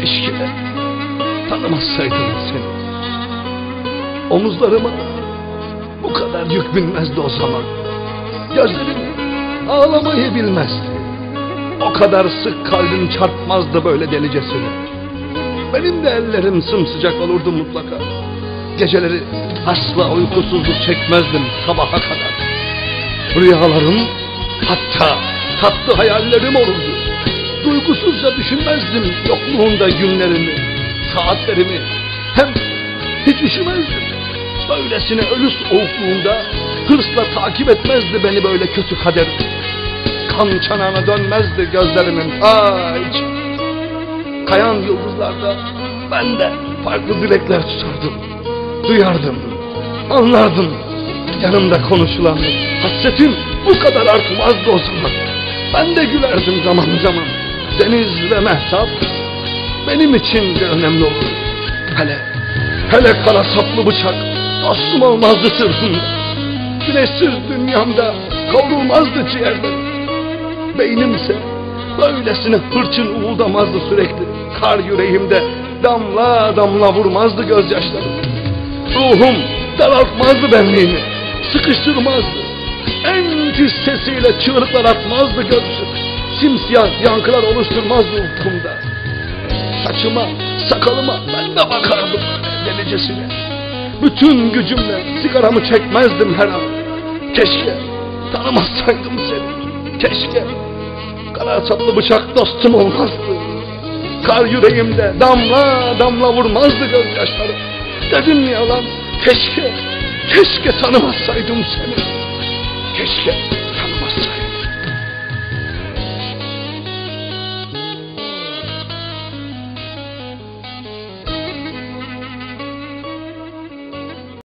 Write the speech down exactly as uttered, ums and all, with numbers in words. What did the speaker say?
Keşke tanımasaydım seni. Omuzlarıma bu kadar yük binmezdi o zaman. Gözlerim ağlamayı bilmezdi. O kadar sık kalbim çarpmazdı böyle delicesine. Benim de ellerim sımsıcak olurdu mutlaka. Geceleri asla uykusuzluk çekmezdim sabaha kadar. Rüyalarım, hatta tatlı hayallerim olurdu. Duygusuzca düşünmezdim yokluğunda günlerimi, saatlerimi. Hem hiç üşümezdim. Böylesine ölü soğukluğunda hırsla takip etmezdi beni böyle kötü kader. Kan çanağına dönmezdi gözlerimin hiç. Kayan yıldızlarda ben de farklı dilekler tutardım. Duyardım, anlardım yanımda konuşulan. Hasretim bu kadar artmazdı o zaman. Ben de gülerdim zaman zaman. Deniz ve mehtap benim için de önemli olur. Hele, hele kara saplı bıçak dostum olmazdı sırtımda. Güneşsiz dünyamda kavrulmazdı ciğerlerim. Beynimse böylesine hırçın uğuldamazdı sürekli. Kar yüreğimde damla damla vurmazdı gözyaşlarım. Ruhum daraltmazdı benliğimi, sıkıştırmazdı. En tiz sesiyle çığlıklar atmazdı göğsüm. Simsiyah yankılar oluşturmazdı ufkumda. Saçıma, sakalıma ben de bakardım delicesine. Bütün gücümle sigaramı çekmezdim her an. Keşke tanımasaydım seni. Keşke kara saplı bıçak dostum olmazdı. Kar yüreğimde damla damla vurmazdı gözyaşlarım. Dedim ya lan, keşke, keşke tanımasaydım seni. Keşke tanımasaydım.